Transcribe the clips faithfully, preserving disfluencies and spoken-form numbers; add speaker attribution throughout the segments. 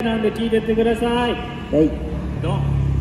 Speaker 1: なんで聞いてってください。
Speaker 2: はい。
Speaker 1: ドン。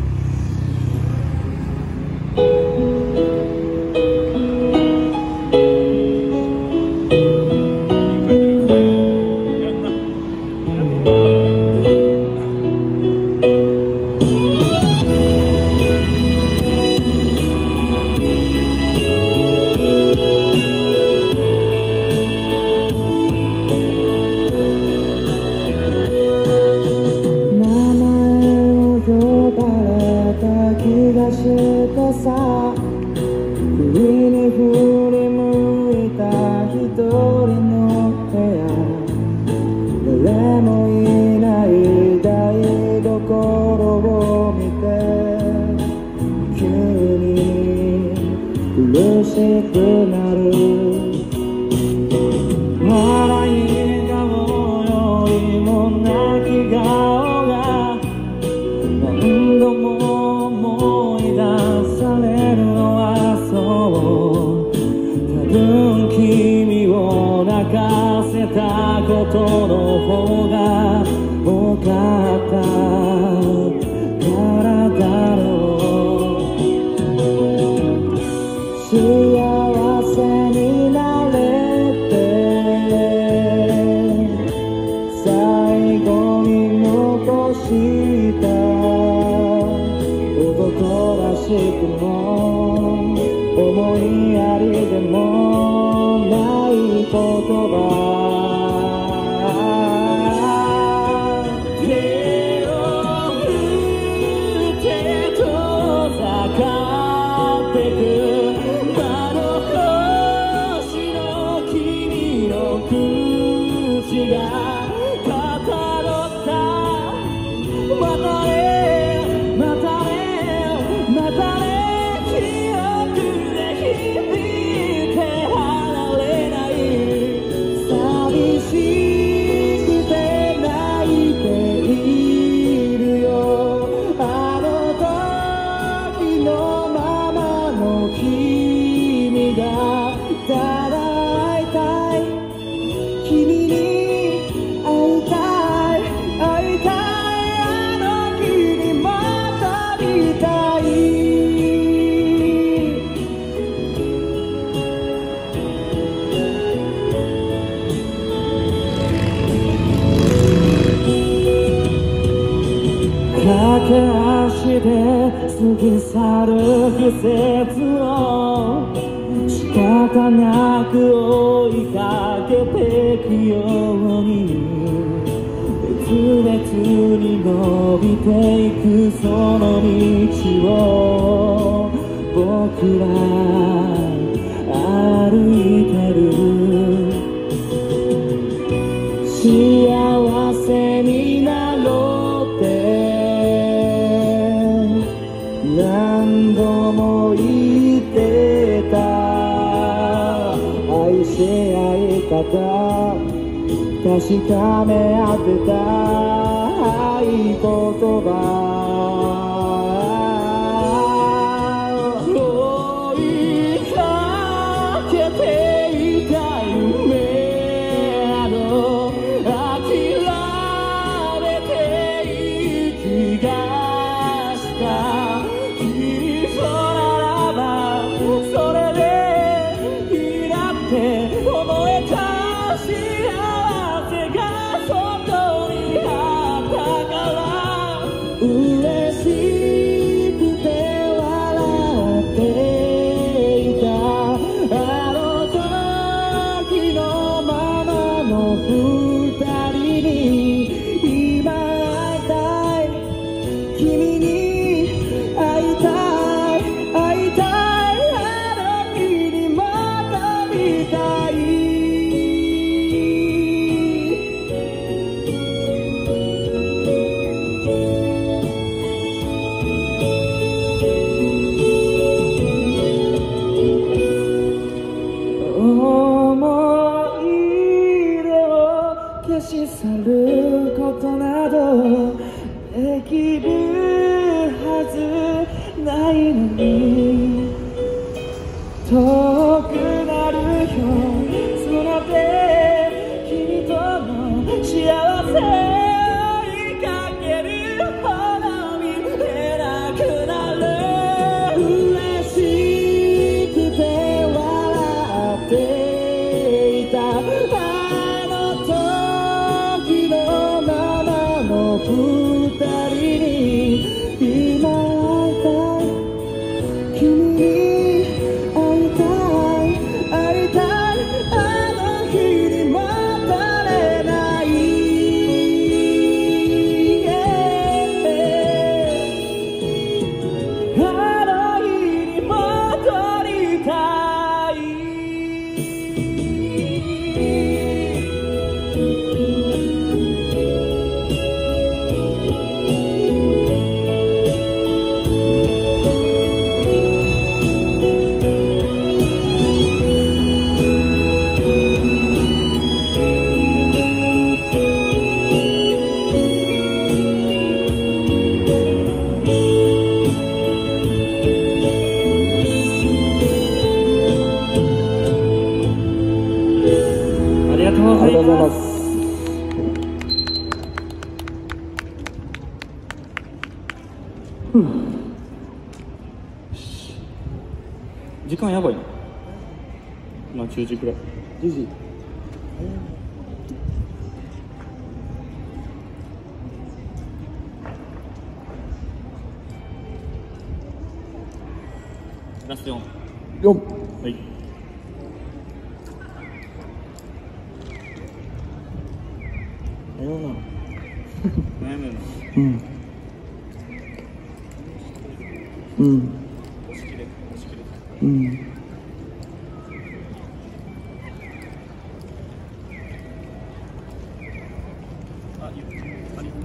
Speaker 2: 確かめ合ってた合言葉追いかけていた夢など諦めていい気がした君とならばそれでいいなって思えた遠くなるよその手君との幸せを生か人に今会いたい君に会いたい会いたいあの日に待たれないあの日に戻りたい
Speaker 1: ありがとうございます。時間やばいな。今じゅうじくらい。じゅうじ。ラストよん。
Speaker 2: よん。
Speaker 1: はい。
Speaker 2: 悩むな。
Speaker 1: 悩むな。
Speaker 2: うんうん
Speaker 1: 押し切れ、押し切れ。
Speaker 2: うん
Speaker 1: あ、いいよ。あり。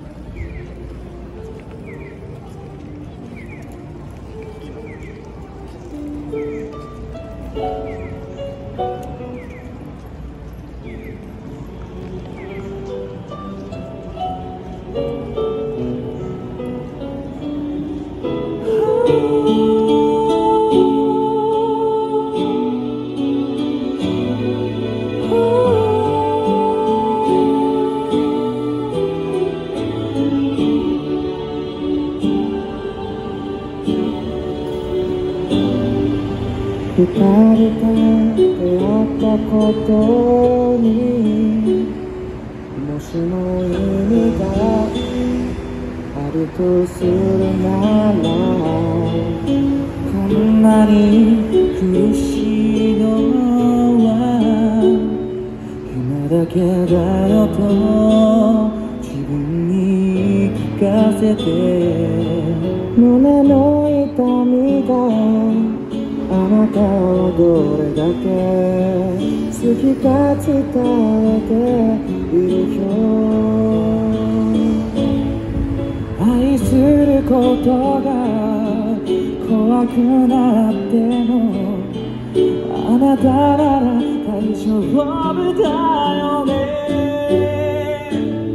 Speaker 2: 二人で出会ったことにもしも意味があるとするならこんなに苦しいのは今だけだよと自分に聞かせて胸の痛みがあなたをどれだけ好きか伝えているよ愛することが怖くなってもあなたなら大丈夫だよね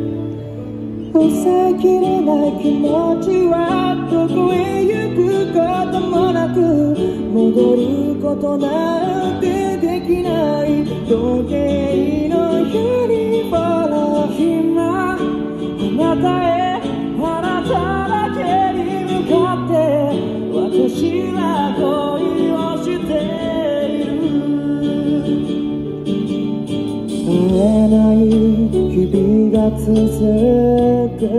Speaker 2: 抑えきれない気持ちはどこへ行くこともなく戻ることなんてできない時計のユニフォーム今あなたへあなただけに向かって私は恋をしている会えない日々が続く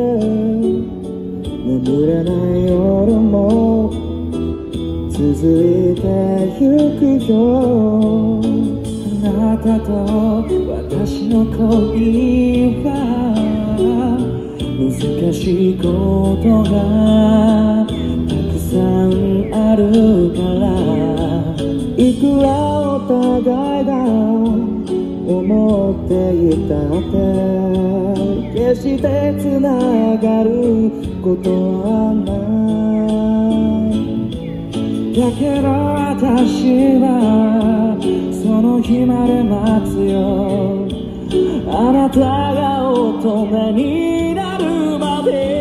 Speaker 2: 眠れない夜も続いてゆくよあなたと私の恋は難しいことがたくさんあるからいくらお互いが思っていたって決してつながることはないだけど私はその日まで待つよあなたが乙女になるまで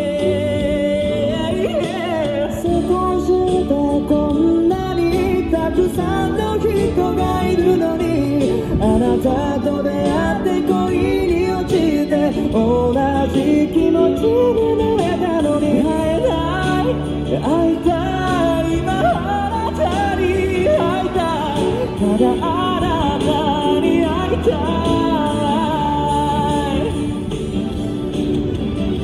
Speaker 2: 世界中でこんなにたくさんの人がいるのにあなたと出会って恋に落ちて同じ気持ちになれたのに会えない会いたい今あなたに会いたいただあなたに会いたい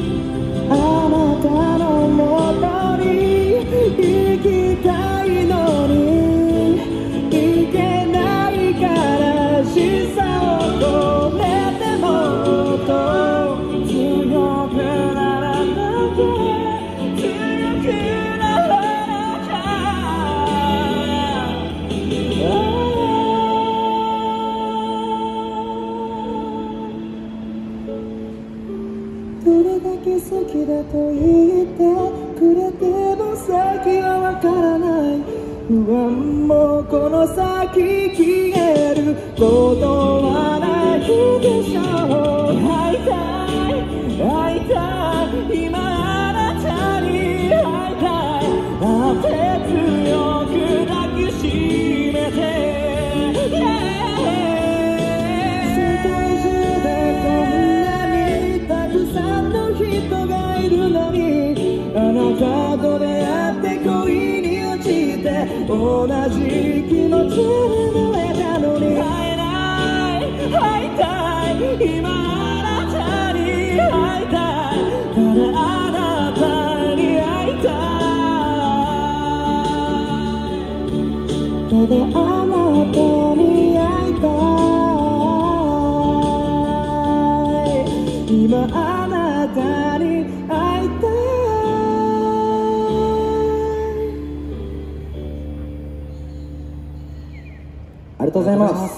Speaker 3: き好きだと言ってくれても先はわからない不安もこの先消えることはないでしょう会いたい会いたい今あなたに会いたいあて強く抱きしめて、yeah、世界中でこんなにたくさんの人がいるのにあなたと出会って恋に落ちて同じ気持ちになれたのに会えない会いたい今あなたに会いたいただあなたに会いたいただあなたに会いたい今あなたに会いたいありがとうございます。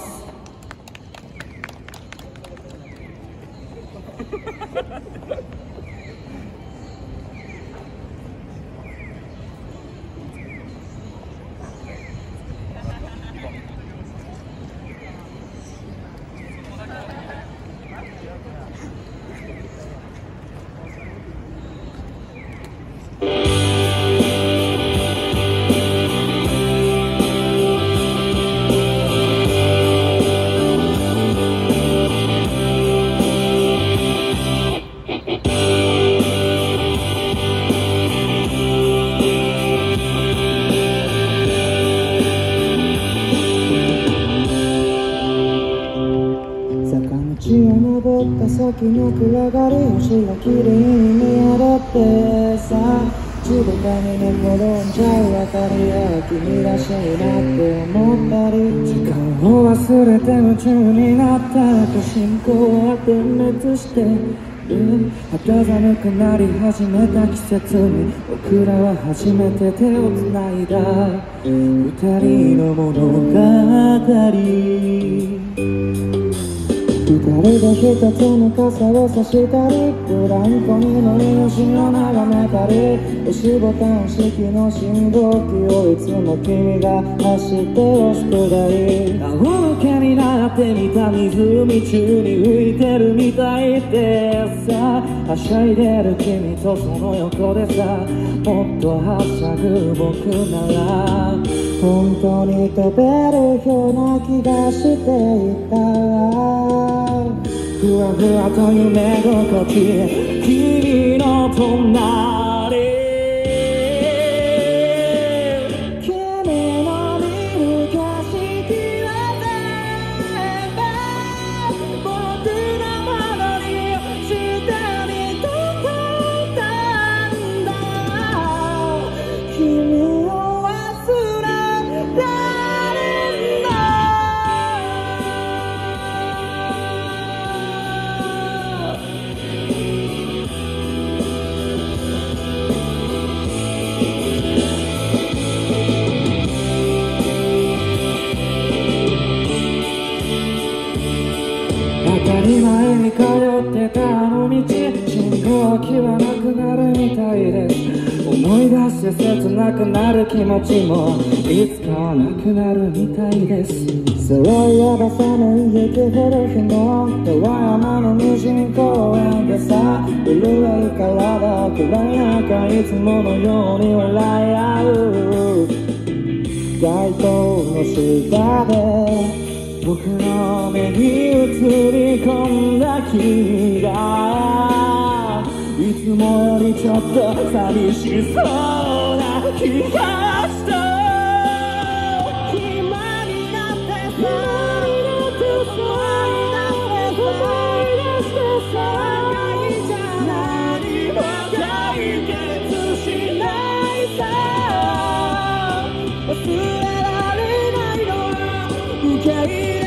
Speaker 3: 先の暗がり星が綺麗に見上がってさ静かに寝転んじゃう明かりや君らしいなって思ったり時間を忘れて夢中になった後進行は点滅してる肌寒くなり始めた季節に僕らは初めて手をつないだ二人の物語二人で一つの傘を差したりブランコに乗り主を眺めたり押しボタン式の信号機をいつも君が走って押すくだり仰向けになってみた湖中に浮いてるみたいでさはしゃいでる君とその横でさもっとはしゃぐ僕なら本当に飛べるような気がしていたふわふわと夢心地君の隣君の見る景色は全部僕のものにしてみたかったんだ君を忘れられない当たり前に通ってたあの道信号機はなくなるみたいです思い出して切なくなる気持ちもいつかはなくなるみたいですそういえば寒い雪降る日の山の無人公園でさ震える体暗い中いつものように笑い合う街灯の下で僕の目に映り込んだ君がいつもよりちょっと寂しそうな気がした暇になってさ思い出してさ何じゃ何も解決しないさ忘れられないのは受け入れ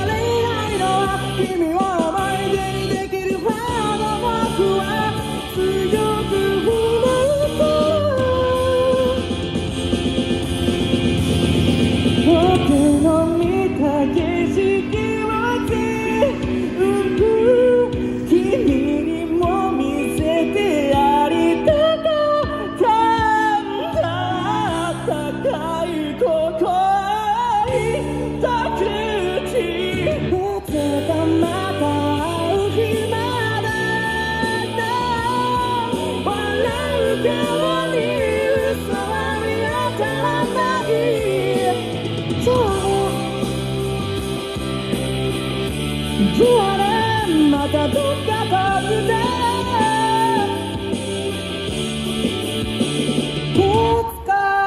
Speaker 3: 君を思い出にできるほど僕は強く思った
Speaker 2: けどに嘘は見当たらないじゃあねまたどっか遠くでいつか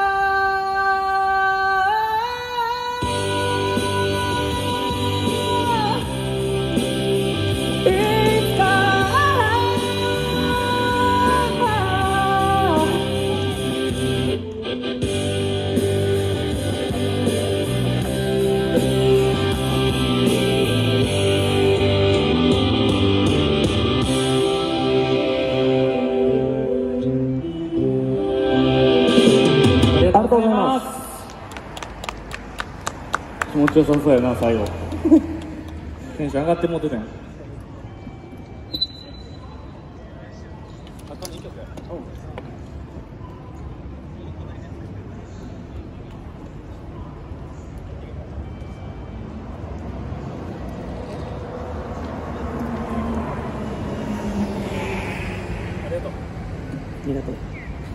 Speaker 2: いつか
Speaker 1: ありがとうございます。気持ちよさそうやな、最後。テンション上がってもうてたやん。あとにきょくや。ありがとう。
Speaker 3: ありがとう。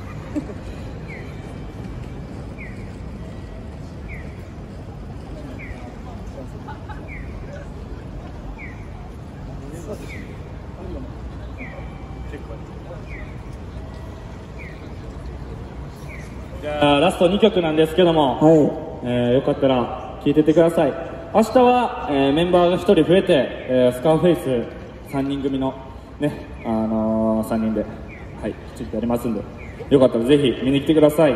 Speaker 1: じゃあラストにきょくなんですけども、
Speaker 3: はい。
Speaker 1: えーよかったら聴いててください。明日は、えーメンバーがひとり増えて、えースカーフェイスさんにん組のね、あのー、さんにんで、はい、きちっとやりますんで、よかったらぜひ見に来てください。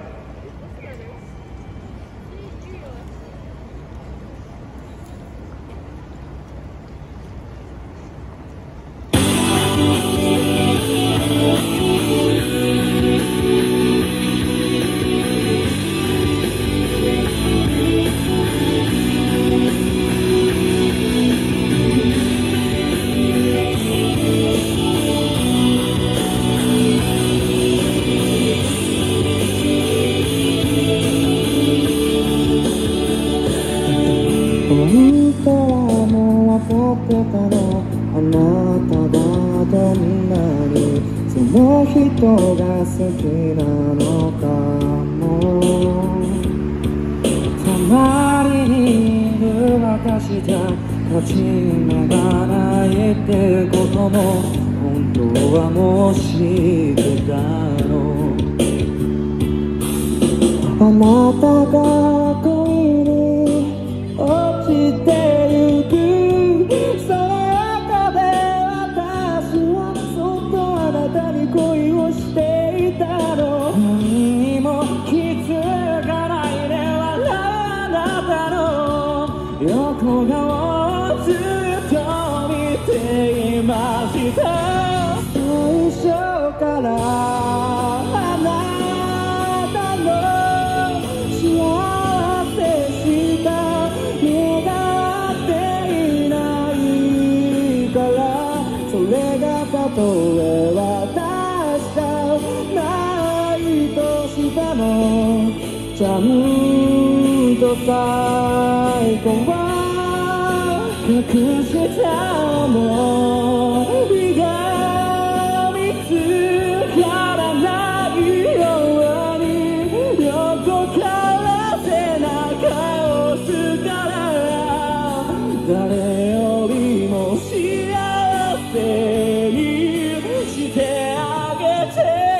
Speaker 3: 本当はもう分かってたのあなたがどんなにその人が好きなのかも隣にいる私じゃ勝ち目がないってことも本当はもう知ってたのあなたが恋に落ちてゆくその中で私はそっとあなたに恋をしていたの何にも気づかないで笑うあなたの横顔をずっと見ていました最初からあなたの幸せした願っていないからそれがたとえ私じゃないとしてもちゃんと最後は隠した想いが見つからないように横から背中を押すから誰よりも幸せにしてあげて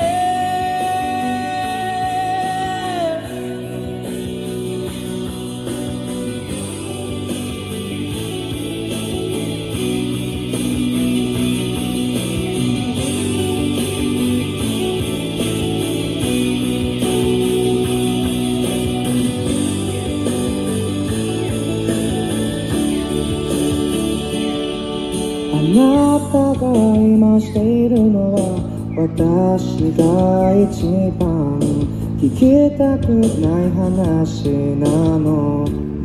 Speaker 3: あなたが今しているのは私が一番聞きたくない話なのに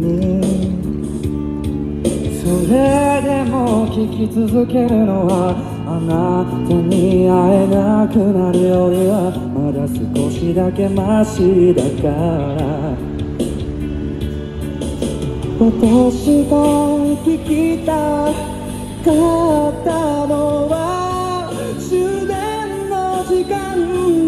Speaker 3: それでも聞き続けるのはあなたに会えなくなるよりはまだ少しだけマシだから私が聞きたかったのは終電の時間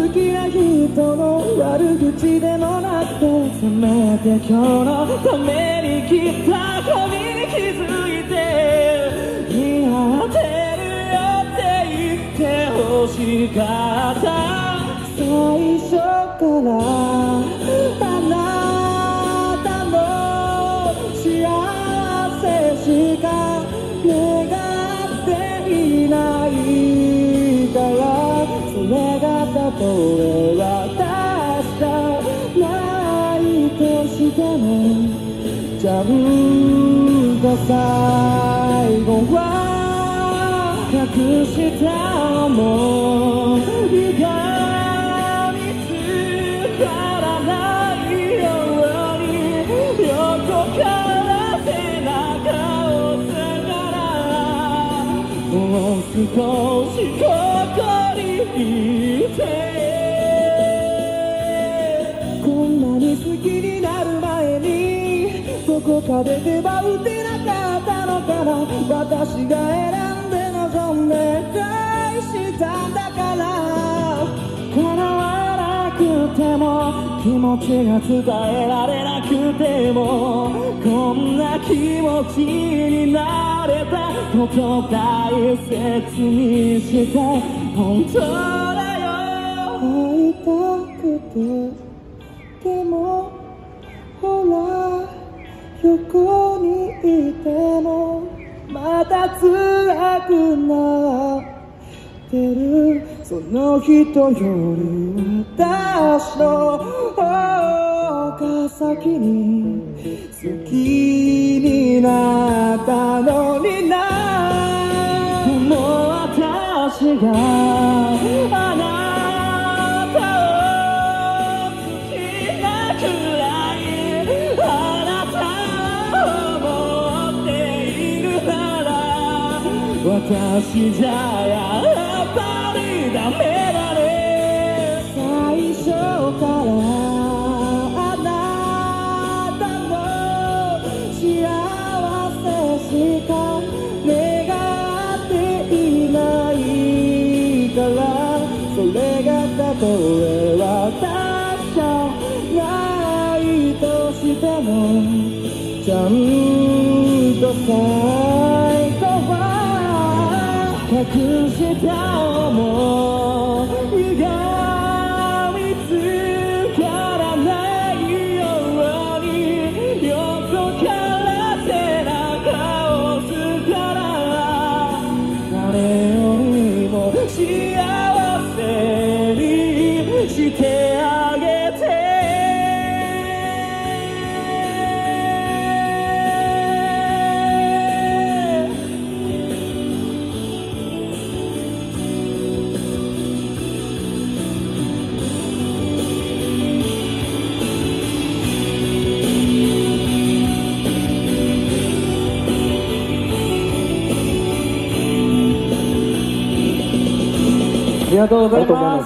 Speaker 3: 好きな人の悪口でもなくて、せめて今日のために来た恋に気づいて、似合ってるよって言ってほしかった。最初からあなたの幸せしか願っていないから、それがたとえ私じゃないとしても、ちゃんと最後は隠した想いが見つからないように、横から背中を押すから、もう少しここにいて。こんなに好きになる前にどこかで手羽打てなかったのかな。私が選んで望んで返したんだから、叶わなくても気持ちが伝えられなくても、こんな気持ちになれたこと大切にして本当だよ。会いたくてでもほら横にいてもまた辛くなってる。その人より私の方が先に好きになったのにな。でも私があなたを好きなくらいあなたを思っているなら、私じゃやっぱりダメだね。最初からあなたの幸せしか願っていないから、それがたとえ私じゃないとしても、ちゃんと最後は隠した想いが見つからないように、横から背中を押すから、誰よりも幸せにしてあげて。
Speaker 1: ありがとうございます。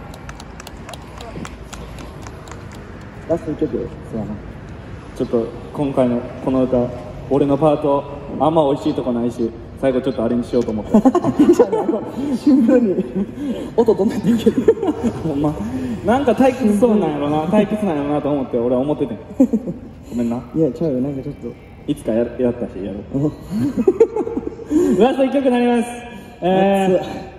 Speaker 3: ラストいっきょく。
Speaker 1: そうやな。ちょっと今回のこの歌、俺のパートあんま美味しいとこないし、最後ちょっとあれにしようと思って。
Speaker 3: シンプルに音どんなにできる。
Speaker 1: ほんまなんか退屈そうなんやろな、退屈なんやろなと思って俺は思っててん。ごめんな。
Speaker 3: いやちゃうよ、なんかちょっと
Speaker 1: いつかややったしやろう。ラストいっきょくになります。えー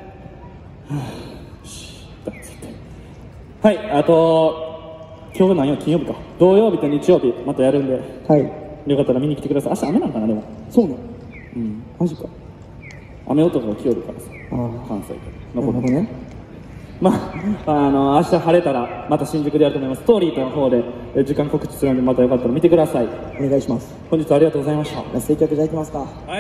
Speaker 1: はい、あと今日何曜金曜日か、土曜日と日曜日またやるんで、
Speaker 3: はい、
Speaker 1: よかったら見に来てください。明日雨なんかな。でも
Speaker 3: そうね、
Speaker 1: うん、
Speaker 3: マジか。
Speaker 1: 雨男が来よるからさ、
Speaker 3: あ
Speaker 1: 関西から
Speaker 3: なるほどね。
Speaker 1: まあ、あの明日晴れたらまた新宿でやると思います。ストーリーの方でえ時間告知するので、またよかったら見てください。
Speaker 3: お願いします。
Speaker 1: 本日はありがとうございました。
Speaker 3: ラストいっきょくじゃあいきますか。
Speaker 1: はい。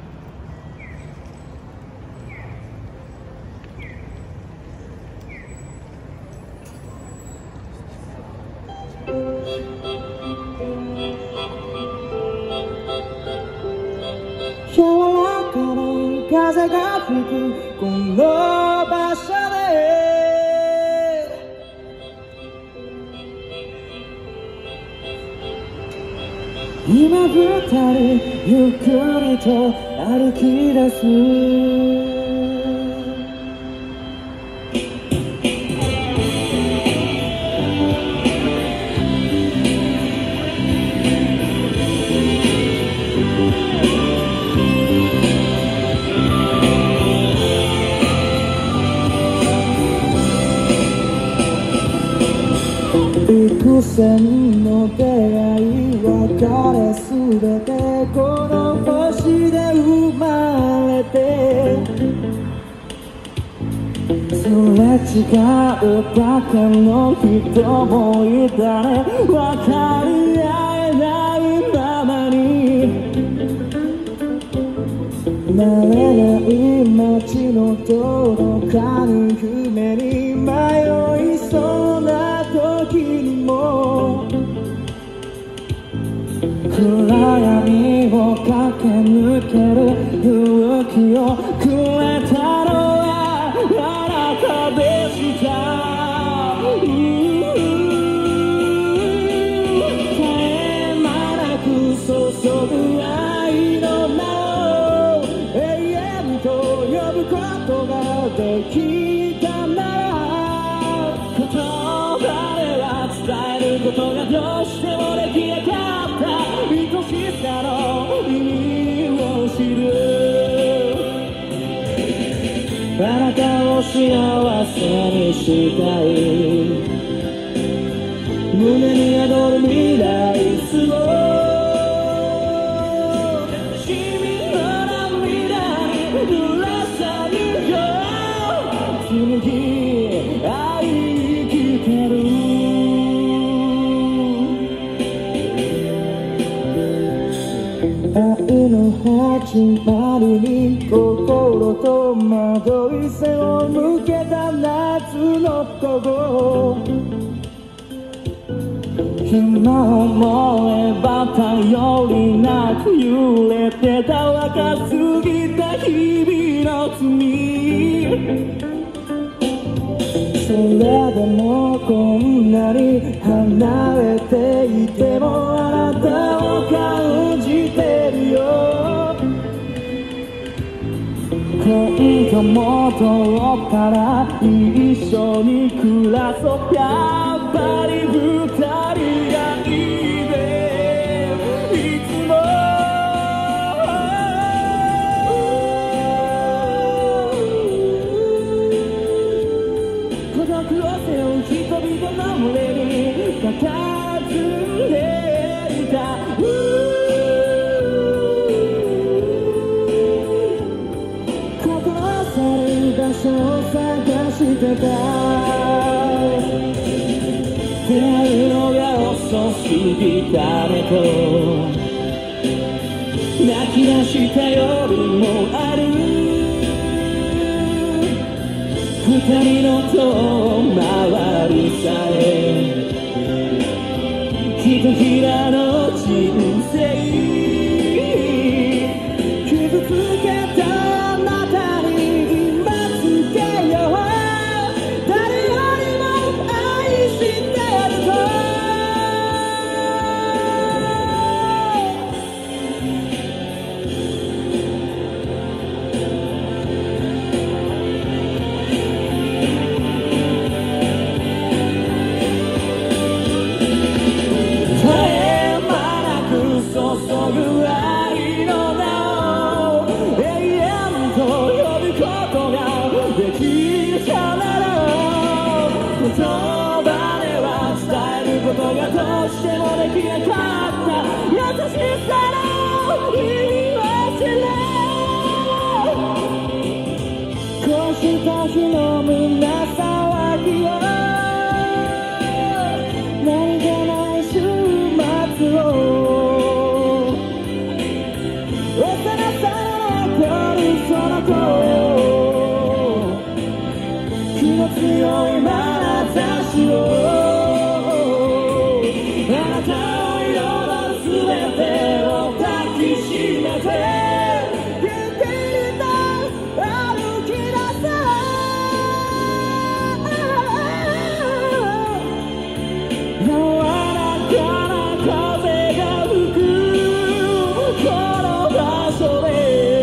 Speaker 3: 柔らかな風が吹くこの場所で、今二人ゆっくりと歩き出す。 偶然の出会い別れすべてこの星で生まれてすれ違うだけの人もいたね分かり合えないままに慣れない街の届かぬ夢に迷いそうな時にも暗闇を駆け抜ける勇気をくれたのはあなたでした絶え間なく注ぐ愛の名を永遠と呼ぶことができたなら言葉では伝えることがどうしてもできなかった愛しさの意味を知るあなたを幸せにしたい胸に宿る未来すご君の涙に濡らされよ紡ぎ愛生きてる愛の始まりに心と惑い背を向けた夏の午後今思えば頼りなく揺れてた若すぎた日々の罪それでもこんなに離れていてもあなたを感じてるよ今度もどうったら一緒に暮らそうやっぱり二人がいいねいつも孤独を背負う人々の群れに佇んでいた場所を探してた出会うのが遅すぎたねと泣き出した夜もある二人の遠回りさえひとひらの人生傷つけた言葉では伝えることがどうしてもできなかった優しさの意味を知れこうした日の胸騒ぎを何気ない週末を幼さの残るその声気の強い眼差しをあなたを彩るすべてを抱きしめて元気に歩き出そう柔らかな風が吹くこの場所で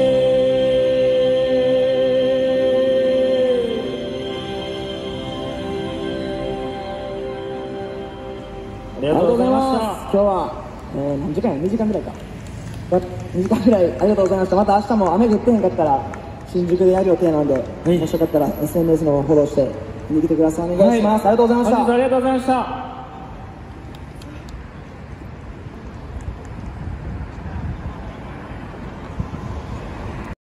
Speaker 1: ありがとうございました。
Speaker 3: 今日は、えー、何時間やにじかんぐらいかにじかんぐらいありがとうございました。また明日も雨降ってへんかったら新宿でやる予定なんで、はい、もしよかったら エスエヌエス の方フォローして見に来てください。お願いします、はい、ありがとうございました。
Speaker 1: 本日はありがとうございました。